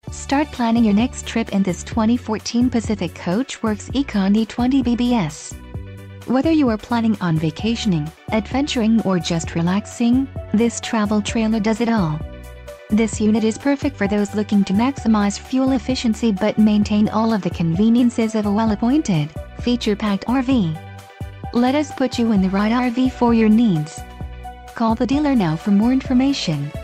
Start planning your next trip in this 2014 Pacific Coachworks Econ E20BBS. Whether you are planning on vacationing, adventuring or just relaxing, this travel trailer does it all. This unit is perfect for those looking to maximize fuel efficiency but maintain all of the conveniences of a well-appointed, feature-packed RV. Let us put you in the right RV for your needs. Call the dealer now for more information.